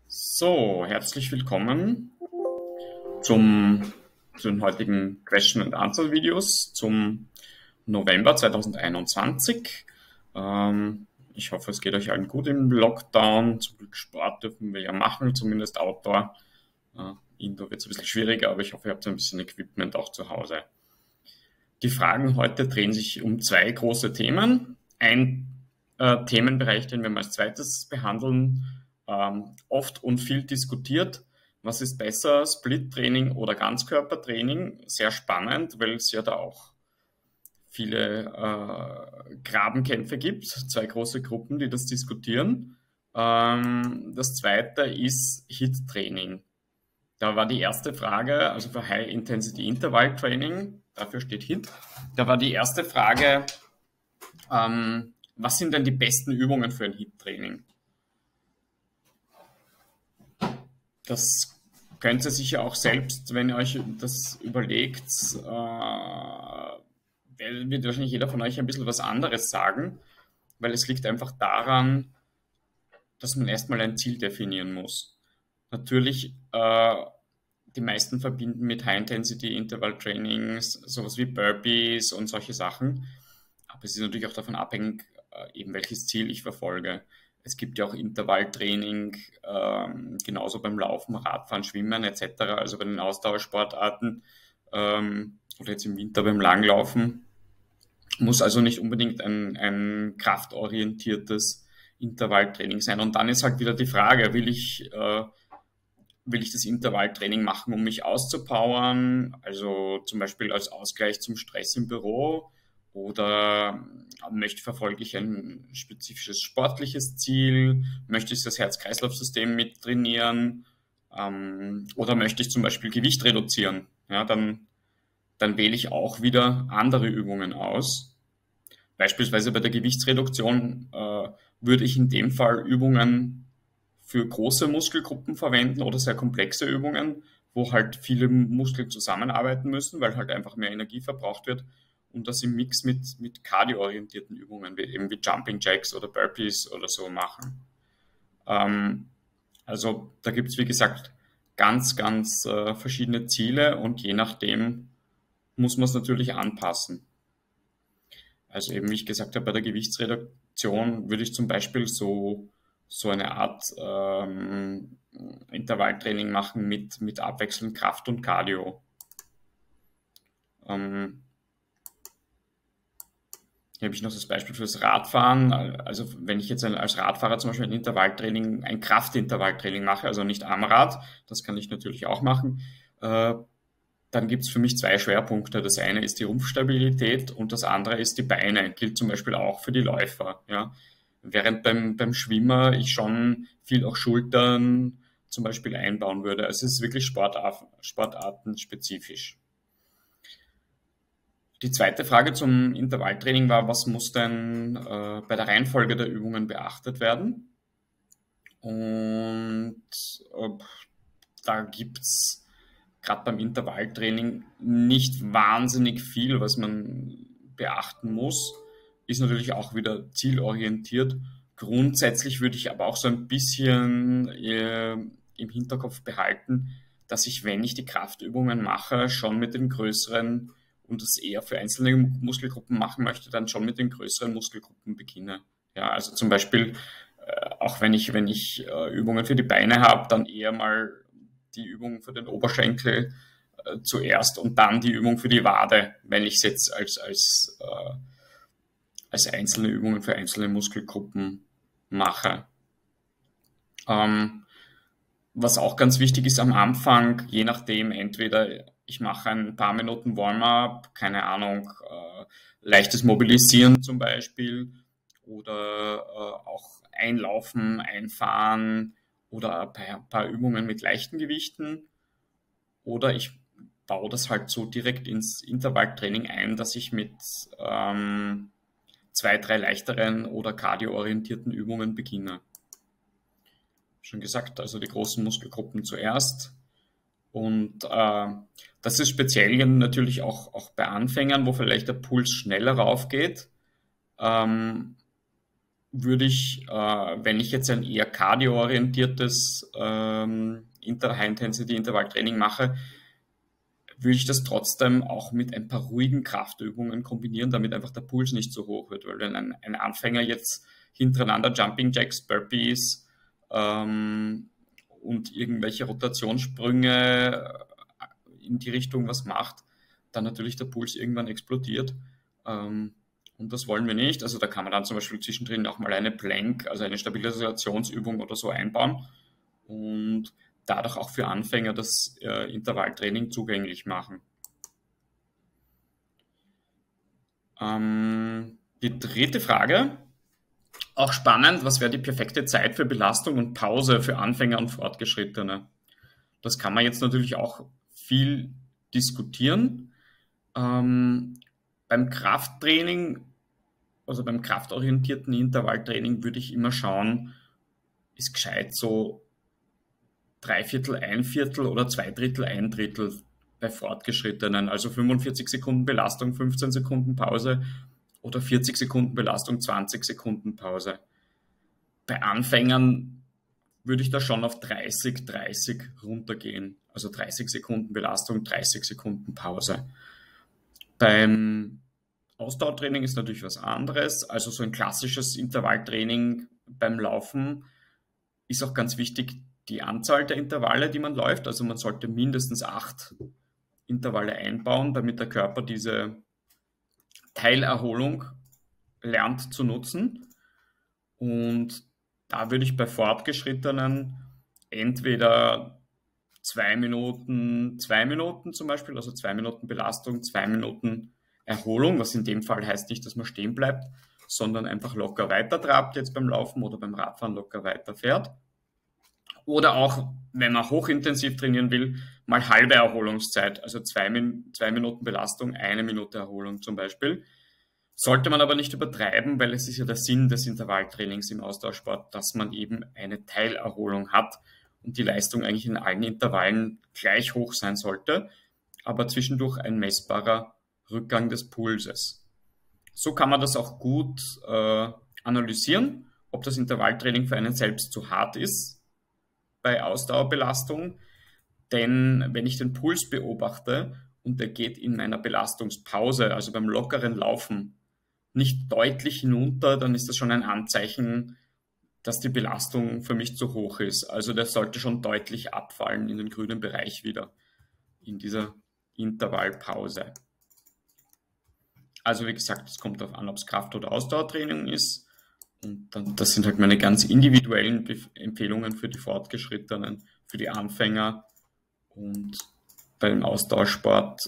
So, herzlich willkommen zu den heutigen Question and Answer Videos zum November 2021. Ich hoffe, es geht euch allen gut im Lockdown. Zum Glück Sport dürfen wir ja machen, zumindest Outdoor. Indoor wird es ein bisschen schwieriger, aber ich hoffe, ihr habt ein bisschen Equipment auch zu Hause. Die Fragen heute drehen sich um zwei große Themen. Ein Themenbereich, den wir mal als zweites behandeln, oft und viel diskutiert. Was ist besser, Split-Training oder Ganzkörpertraining? Sehr spannend, weil es ja da auch viele Grabenkämpfe gibt. Zwei große Gruppen, die das diskutieren. Das zweite ist HIIT-Training. Da war die erste Frage, also für High Intensity Interval Training, dafür steht HIIT. Da war die erste Frage, was sind denn die besten Übungen für ein HIIT-Training? Das könnt ihr sicher auch selbst, wenn ihr euch das überlegt, wird wahrscheinlich jeder von euch ein bisschen was anderes sagen, weil es liegt einfach daran, dass man erstmal ein Ziel definieren muss. Natürlich, die meisten verbinden mit High-Intensity-Interval-Trainings sowas wie Burpees und solche Sachen, aber es ist natürlich auch davon abhängig, eben welches Ziel ich verfolge. Es gibt ja auch Intervalltraining, genauso beim Laufen, Radfahren, Schwimmen etc., also bei den Ausdauersportarten oder jetzt im Winter beim Langlaufen. Muss also nicht unbedingt ein kraftorientiertes Intervalltraining sein. Und dann ist halt wieder die Frage, will ich das Intervalltraining machen, um mich auszupowern, also zum Beispiel als Ausgleich zum Stress im Büro, oder verfolge ich ein spezifisches sportliches Ziel, möchte ich das Herz-Kreislauf-System mit trainieren, oder möchte ich zum Beispiel Gewicht reduzieren, ja, dann wähle ich auch wieder andere Übungen aus. Beispielsweise bei der Gewichtsreduktion würde ich in dem Fall Übungen für große Muskelgruppen verwenden oder sehr komplexe Übungen, wo halt viele Muskeln zusammenarbeiten müssen, weil halt einfach mehr Energie verbraucht wird, und das im Mix mit cardio-orientierten Übungen, wie Jumping Jacks oder Burpees oder so machen. Also da gibt es, wie gesagt, ganz verschiedene Ziele, und je nachdem muss man es natürlich anpassen. Also eben, wie ich gesagt habe, bei der Gewichtsreduktion würde ich zum Beispiel so eine Art Intervalltraining machen mit abwechselnd Kraft und Cardio. Hier habe ich noch das Beispiel fürs Radfahren. Also wenn ich jetzt als Radfahrer zum Beispiel ein Kraftintervalltraining mache, also nicht am Rad, das kann ich natürlich auch machen, dann gibt es für mich zwei Schwerpunkte. Das eine ist die Rumpfstabilität und das andere ist die Beine. Gilt zum Beispiel auch für die Läufer. Ja. Während beim Schwimmer ich schon viel auch Schultern zum Beispiel einbauen würde. Also es ist wirklich sportartenspezifisch. Die zweite Frage zum Intervalltraining war, was muss denn bei der Reihenfolge der Übungen beachtet werden? Und da gibt es gerade beim Intervalltraining nicht wahnsinnig viel, was man beachten muss. Ist natürlich auch wieder zielorientiert. Grundsätzlich würde ich aber auch so ein bisschen im Hinterkopf behalten, dass ich, wenn ich die Kraftübungen mache, schon mit den größeren, und das eher für einzelne Muskelgruppen machen möchte, dann schon mit den größeren Muskelgruppen beginne. Ja, also zum Beispiel, auch wenn ich Übungen für die Beine habe, dann eher mal die Übung für den Oberschenkel zuerst und dann die Übung für die Wade, wenn ich es jetzt als einzelne Übungen für einzelne Muskelgruppen mache. Was auch ganz wichtig ist am Anfang, je nachdem, entweder ich mache ein paar Minuten Warm-up, keine Ahnung, leichtes Mobilisieren zum Beispiel, oder auch Einlaufen, Einfahren oder ein paar Übungen mit leichten Gewichten, oder ich baue das halt so direkt ins Intervalltraining ein, dass ich mit zwei, drei leichteren oder cardio-orientierten Übungen beginne. Schon gesagt, also die großen Muskelgruppen zuerst. Und das ist speziell natürlich auch bei Anfängern, wo vielleicht der Puls schneller raufgeht, würde würde ich, wenn ich jetzt ein eher cardio-orientiertes High-Intensity-Intervalltraining mache, würde ich das trotzdem auch mit ein paar ruhigen Kraftübungen kombinieren, damit einfach der Puls nicht so hoch wird. Weil wenn ein Anfänger jetzt hintereinander Jumping Jacks, Burpees und irgendwelche Rotationssprünge in die Richtung was macht, dann natürlich der Puls irgendwann explodiert. Und das wollen wir nicht. Also da kann man dann zum Beispiel zwischendrin auch mal eine Plank, also eine Stabilisationsübung oder so einbauen und dadurch auch für Anfänger das Intervalltraining zugänglich machen. Die dritte Frage, auch spannend, was wäre die perfekte Zeit für Belastung und Pause für Anfänger und Fortgeschrittene? Das kann man jetzt natürlich auch viel diskutieren. Beim Krafttraining, also beim kraftorientierten Intervalltraining würde ich immer schauen, ist gescheit so 3/4, 1/4 oder 2/3, 1/3 bei Fortgeschrittenen. Also 45 Sekunden Belastung, 15 Sekunden Pause oder 40 Sekunden Belastung, 20 Sekunden Pause. Bei Anfängern würde ich da schon auf 30, 30 runtergehen. Also 30 Sekunden Belastung, 30 Sekunden Pause. Beim Ausdauertraining ist natürlich was anderes. Also so ein klassisches Intervalltraining beim Laufen ist auch ganz wichtig, die Anzahl der Intervalle, die man läuft. Also man sollte mindestens 8 Intervalle einbauen, damit der Körper diese Teilerholung lernt zu nutzen. Und da würde ich bei Fortgeschrittenen entweder 2 Minuten zum Beispiel, also 2 Minuten Belastung, 2 Minuten Erholung, was in dem Fall heißt nicht, dass man stehen bleibt, sondern einfach locker weiter trabt jetzt beim Laufen oder beim Radfahren locker weiter fährt. Oder auch, wenn man hochintensiv trainieren will, mal halbe Erholungszeit, also 2 Minuten Belastung, 1 Minute Erholung zum Beispiel. Sollte man aber nicht übertreiben, weil es ist ja der Sinn des Intervalltrainings im Ausdauersport, dass man eben eine Teilerholung hat und die Leistung eigentlich in allen Intervallen gleich hoch sein sollte, aber zwischendurch ein messbarer Rückgang des Pulses. So kann man das auch gut analysieren, ob das Intervalltraining für einen selbst zu hart ist bei Ausdauerbelastung, denn wenn ich den Puls beobachte und der geht in meiner Belastungspause, also beim lockeren Laufen, nicht deutlich hinunter, dann ist das schon ein Anzeichen, dass die Belastung für mich zu hoch ist. Also der sollte schon deutlich abfallen in den grünen Bereich wieder in dieser Intervallpause. Also wie gesagt, es kommt darauf an, ob es Kraft- oder Ausdauertraining ist. Und dann, das sind halt meine ganz individuellen Empfehlungen für die Fortgeschrittenen, für die Anfänger. Und beim Ausdauersport,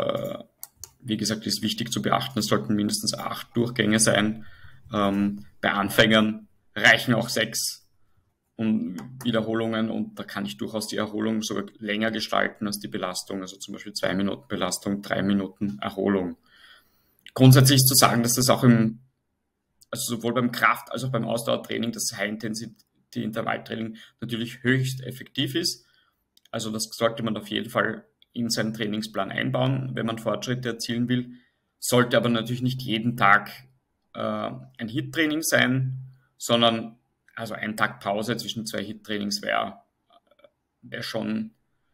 wie gesagt, ist wichtig zu beachten, es sollten mindestens 8 Durchgänge sein. Bei Anfängern reichen auch 6 Wiederholungen und da kann ich durchaus die Erholung sogar länger gestalten als die Belastung. Also zum Beispiel 2 Minuten Belastung, 3 Minuten Erholung. Grundsätzlich ist zu sagen, dass das auch also sowohl beim Kraft- als auch beim Ausdauertraining, das High-Intensity-Intervalltraining natürlich höchst effektiv ist. Also das sollte man auf jeden Fall in seinen Trainingsplan einbauen, wenn man Fortschritte erzielen will. Sollte aber natürlich nicht jeden Tag ein HIIT-Training sein, sondern also ein Tag Pause zwischen 2 HIIT-Trainings wäre schon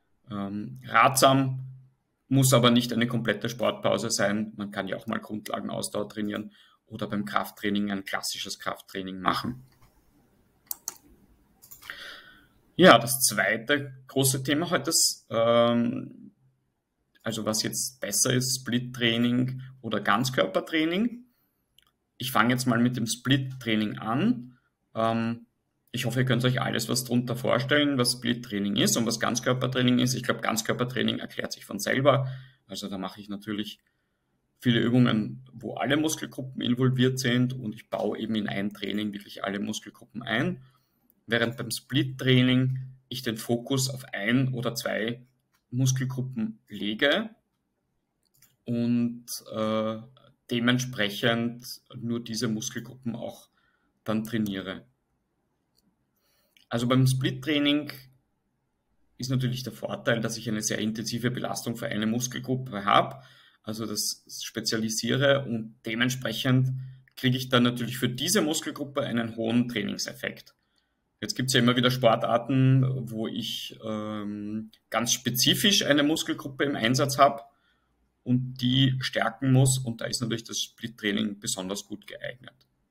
ratsam, muss aber nicht eine komplette Sportpause sein. Man kann ja auch mal Grundlagenausdauer trainieren oder beim Krafttraining ein klassisches Krafttraining machen. Ja, das zweite große Thema heute ist, also was jetzt besser ist, Split-Training oder Ganzkörpertraining. Ich fange jetzt mal mit dem Split-Training an. Ich hoffe, ihr könnt euch alles was darunter vorstellen, was Split-Training ist und was Ganzkörpertraining ist. Ich glaube, Ganzkörpertraining erklärt sich von selber. Also da mache ich natürlich viele Übungen, wo alle Muskelgruppen involviert sind und ich baue eben in ein Training wirklich alle Muskelgruppen ein. Während beim Split-Training ich den Fokus auf 1 oder 2 Muskelgruppen lege und dementsprechend nur diese Muskelgruppen auch dann trainiere. Also beim Split-Training ist natürlich der Vorteil, dass ich eine sehr intensive Belastung für eine Muskelgruppe habe, also das spezialisiere und dementsprechend kriege ich dann natürlich für diese Muskelgruppe einen hohen Trainingseffekt. Jetzt gibt es ja immer wieder Sportarten, wo ich ganz spezifisch eine Muskelgruppe im Einsatz habe und die stärken muss, und da ist natürlich das Split-Training besonders gut geeignet.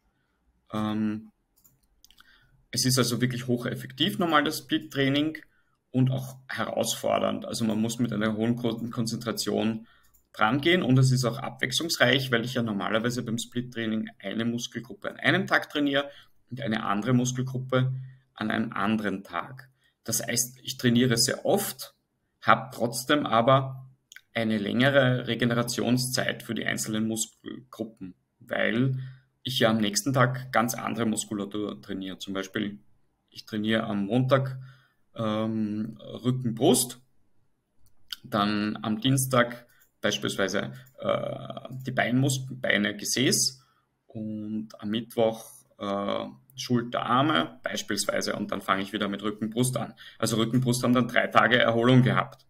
Es ist also wirklich hocheffektiv, normal das Split-Training, und auch herausfordernd. Also man muss mit einer hohen Konzentration dran gehen, und es ist auch abwechslungsreich, weil ich ja normalerweise beim Split-Training eine Muskelgruppe an einem Tag trainiere und eine andere Muskelgruppe an einem anderen Tag. Das heißt, ich trainiere sehr oft, habe trotzdem aber eine längere Regenerationszeit für die einzelnen Muskelgruppen, weil ich ja am nächsten Tag ganz andere Muskulatur trainiere. Zum Beispiel, ich trainiere am Montag Rücken, Brust, dann am Dienstag beispielsweise die Beine, Gesäß, und am Mittwoch Schulter, Arme beispielsweise, und dann fange ich wieder mit Rücken, Brust an. Also Rücken, Brust haben dann 3 Tage Erholung gehabt.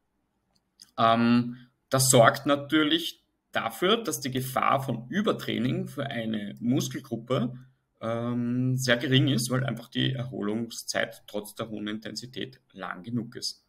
Das sorgt natürlich dafür, dass die Gefahr von Übertraining für eine Muskelgruppe sehr gering ist, weil einfach die Erholungszeit trotz der hohen Intensität lang genug ist.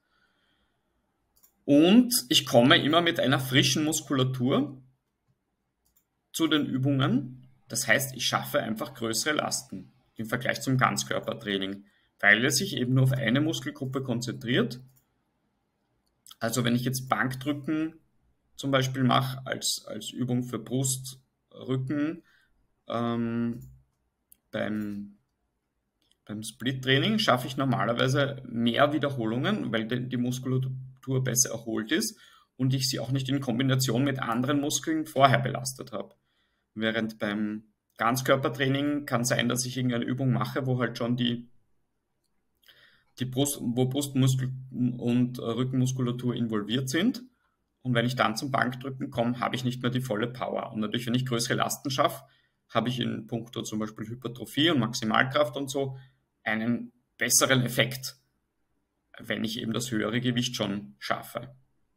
Und ich komme immer mit einer frischen Muskulatur zu den Übungen. Das heißt, ich schaffe einfach größere Lasten im Vergleich zum Ganzkörpertraining, weil es sich eben nur auf eine Muskelgruppe konzentriert. Also wenn ich jetzt Bankdrücken zum Beispiel mache als Übung für Brust, Rücken, beim Split-Training schaffe ich normalerweise mehr Wiederholungen, weil die Muskulatur besser erholt ist und ich sie auch nicht in Kombination mit anderen Muskeln vorher belastet habe. Während beim Ganzkörpertraining kann sein, dass ich irgendeine Übung mache, wo halt schon wo Brustmuskel und Rückenmuskulatur involviert sind. Und wenn ich dann zum Bankdrücken komme, habe ich nicht mehr die volle Power. Und natürlich, wenn ich größere Lasten schaffe, habe ich in puncto zum Beispiel Hypertrophie und Maximalkraft und so einen besseren Effekt, wenn ich eben das höhere Gewicht schon schaffe.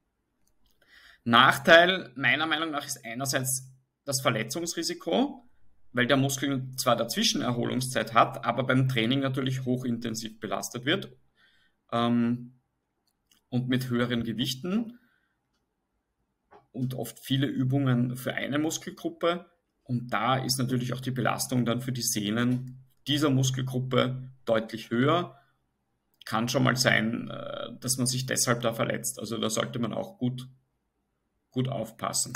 Nachteil meiner Meinung nach ist einerseits das Verletzungsrisiko, weil der Muskel zwar dazwischen Erholungszeit hat, aber beim Training natürlich hochintensiv belastet wird und mit höheren Gewichten und oft viele Übungen für eine Muskelgruppe. Und da ist natürlich auch die Belastung dann für die Sehnen dieser Muskelgruppe deutlich höher. Kann schon mal sein, dass man sich deshalb da verletzt. Also da sollte man auch gut aufpassen.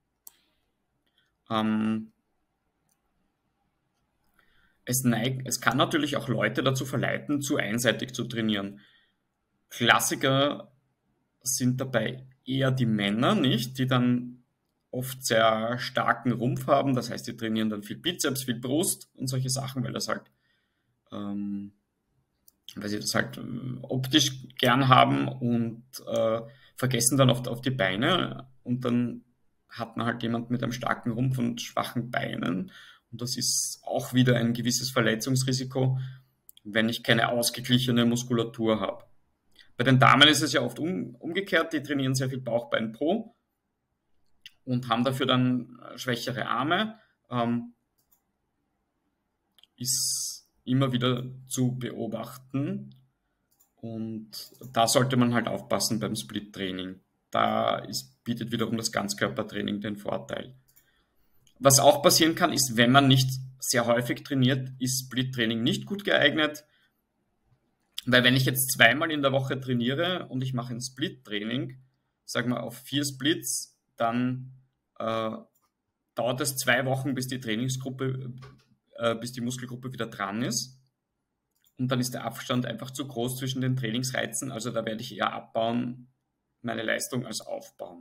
Es kann natürlich auch Leute dazu verleiten, zu einseitig zu trainieren. Klassiker sind dabei eher die Männer, nicht, die dann oft sehr starken Rumpf haben. Das heißt, die trainieren dann viel Bizeps, viel Brust und solche Sachen, weil sie das halt optisch gern haben, und vergessen dann oft auf die Beine, und dann hat man halt jemanden mit einem starken Rumpf und schwachen Beinen, und das ist auch wieder ein gewisses Verletzungsrisiko, wenn ich keine ausgeglichene Muskulatur habe. Bei den Damen ist es ja oft umgekehrt, die trainieren sehr viel Bauch, Bein, Po und haben dafür dann schwächere Arme. Ist immer wieder zu beobachten, und da sollte man halt aufpassen beim Split-Training. Da bietet wiederum das Ganzkörpertraining den Vorteil. Was auch passieren kann, ist, wenn man nicht sehr häufig trainiert, ist Split-Training nicht gut geeignet, weil wenn ich jetzt 2-mal in der Woche trainiere und ich mache ein Split-Training, sagen wir auf 4 Splits, dann dauert es 2 Wochen, bis die Muskelgruppe wieder dran ist. Und dann ist der Abstand einfach zu groß zwischen den Trainingsreizen. Also da werde ich eher abbauen, meine Leistung, als aufbauen.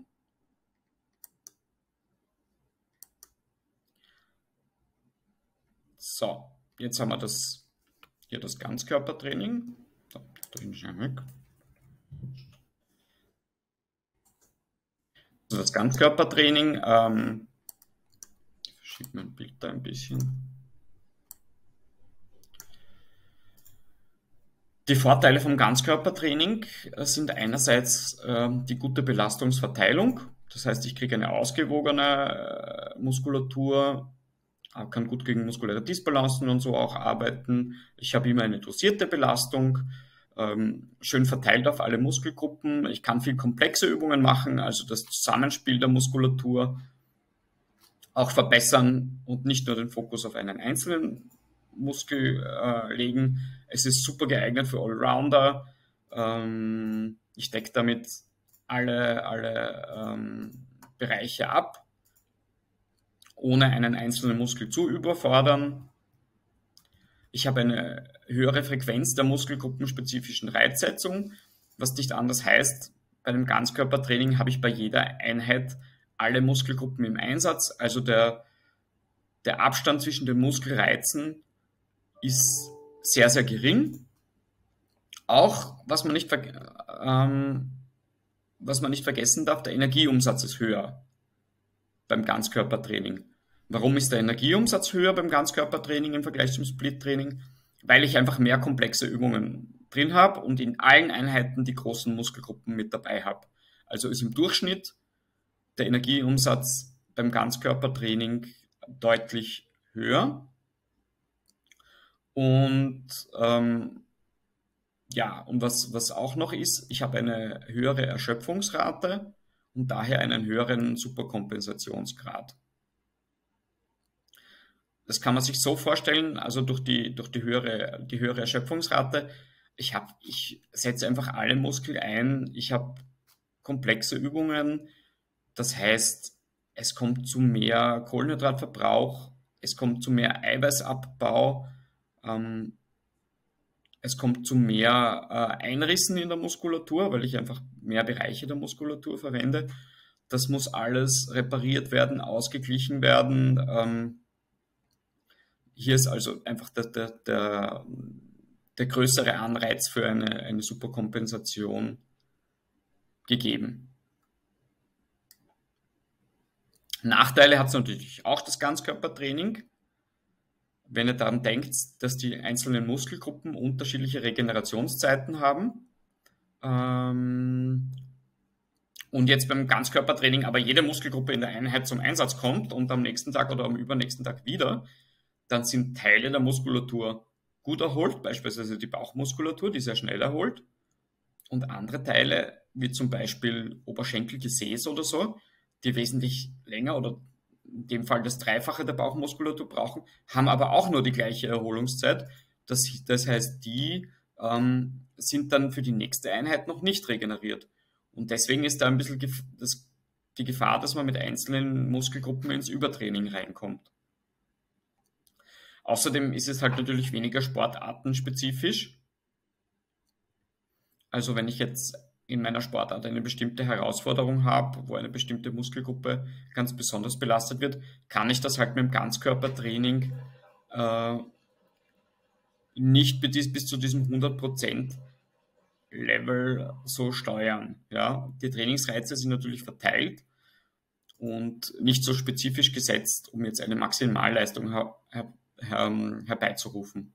So, jetzt haben wir hier das Ganzkörpertraining. So, drehen wir schnell weg. Also das Ganzkörpertraining, ich verschiebe mein Bild da ein bisschen. Die Vorteile vom Ganzkörpertraining sind einerseits die gute Belastungsverteilung. Das heißt, ich kriege eine ausgewogene Muskulatur. kann gut gegen muskuläre Disbalancen und so auch arbeiten. Ich habe immer eine dosierte Belastung, schön verteilt auf alle Muskelgruppen. Ich kann viel komplexe Übungen machen, also das Zusammenspiel der Muskulatur auch verbessern und nicht nur den Fokus auf einen einzelnen Muskel legen. Es ist super geeignet für Allrounder. Ich decke damit alle Bereiche ab, ohne einen einzelnen Muskel zu überfordern. Ich habe eine höhere Frequenz der muskelgruppenspezifischen Reizsetzung, was nicht anders heißt, bei einem Ganzkörpertraining habe ich bei jeder Einheit alle Muskelgruppen im Einsatz, also der Abstand zwischen den Muskelreizen ist sehr, sehr gering. Auch, was man nicht vergessen darf, der Energieumsatz ist höher beim Ganzkörpertraining. Warum ist der Energieumsatz höher beim Ganzkörpertraining im Vergleich zum Split-Training? Weil ich einfach mehr komplexe Übungen drin habe und in allen Einheiten die großen Muskelgruppen mit dabei habe. Also ist im Durchschnitt der Energieumsatz beim Ganzkörpertraining deutlich höher. Und ja, und was auch noch ist, ich habe eine höhere Erschöpfungsrate und daher einen höheren Superkompensationsgrad. Das kann man sich so vorstellen, also durch die höhere Erschöpfungsrate, ich setze einfach alle Muskeln ein, ich habe komplexe Übungen, das heißt, es kommt zu mehr Kohlenhydratverbrauch, es kommt zu mehr Eiweißabbau, es kommt zu mehr Einrissen in der Muskulatur, weil ich einfach mehr Bereiche der Muskulatur verwende. Das muss alles repariert werden, ausgeglichen werden. Hier ist also einfach der größere Anreiz für eine Superkompensation gegeben. Nachteile hat es natürlich auch das Ganzkörpertraining. Wenn ihr daran denkt, dass die einzelnen Muskelgruppen unterschiedliche Regenerationszeiten haben und jetzt beim Ganzkörpertraining aber jede Muskelgruppe in der Einheit zum Einsatz kommt und am nächsten Tag oder am übernächsten Tag wieder, dann sind Teile der Muskulatur gut erholt, beispielsweise die Bauchmuskulatur, die sehr schnell erholt, und andere Teile, wie zum Beispiel Oberschenkelgesäß oder so, die wesentlich länger oder in dem Fall das Dreifache der Bauchmuskulatur brauchen, haben aber auch nur die gleiche Erholungszeit. Das heißt, die sind dann für die nächste Einheit noch nicht regeneriert. Und deswegen ist da ein bisschen die Gefahr, dass man mit einzelnen Muskelgruppen ins Übertraining reinkommt. Außerdem ist es halt natürlich weniger sportartenspezifisch. Also wenn ich jetzt in meiner Sportart eine bestimmte Herausforderung habe, wo eine bestimmte Muskelgruppe ganz besonders belastet wird, kann ich das halt mit dem Ganzkörpertraining nicht bis zu diesem 100% Level so steuern. Ja? Die Trainingsreize sind natürlich verteilt und nicht so spezifisch gesetzt, um jetzt eine Maximalleistung herbeizurufen.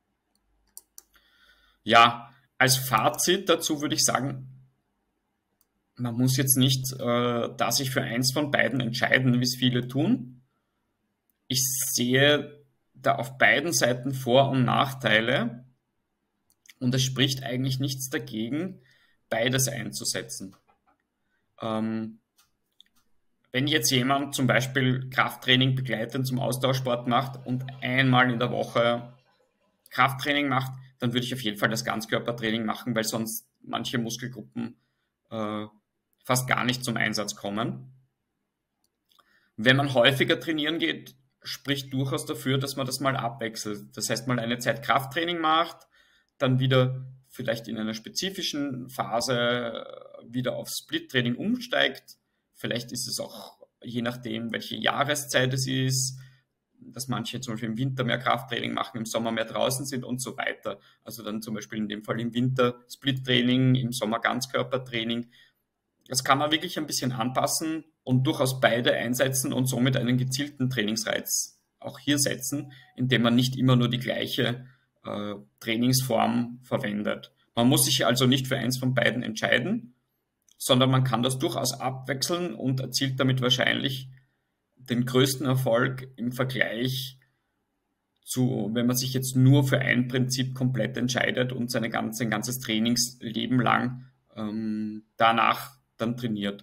Ja, als Fazit dazu würde ich sagen, man muss jetzt nicht da sich für eins von beiden entscheiden, wie es viele tun. Ich sehe da auf beiden Seiten Vor- und Nachteile und es spricht eigentlich nichts dagegen, beides einzusetzen. Wenn jetzt jemand zum Beispiel Krafttraining begleitend zum Ausdauersport macht und einmal in der Woche Krafttraining macht, dann würde ich auf jeden Fall das Ganzkörpertraining machen, weil sonst manche Muskelgruppen fast gar nicht zum Einsatz kommen. Wenn man häufiger trainieren geht, spricht durchaus dafür, dass man das mal abwechselt. Das heißt, mal eine Zeit Krafttraining macht, dann wieder vielleicht in einer spezifischen Phase wieder auf Split-Training umsteigt. Vielleicht ist es auch, je nachdem, welche Jahreszeit es ist, dass manche zum Beispiel im Winter mehr Krafttraining machen, im Sommer mehr draußen sind und so weiter. Also dann zum Beispiel in dem Fall im Winter Split-Training, im Sommer Ganzkörpertraining. Das kann man wirklich ein bisschen anpassen und durchaus beide einsetzen und somit einen gezielten Trainingsreiz auch hier setzen, indem man nicht immer nur die gleiche Trainingsform verwendet. Man muss sich also nicht für eins von beiden entscheiden, sondern man kann das durchaus abwechseln und erzielt damit wahrscheinlich den größten Erfolg im Vergleich zu, wenn man sich jetzt nur für ein Prinzip komplett entscheidet und sein ganzes Trainingsleben lang danach dann trainiert.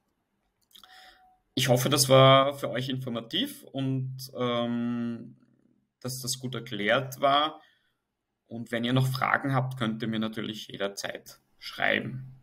Ich hoffe, das war für euch informativ und dass das gut erklärt war. Und wenn ihr noch Fragen habt, könnt ihr mir natürlich jederzeit schreiben.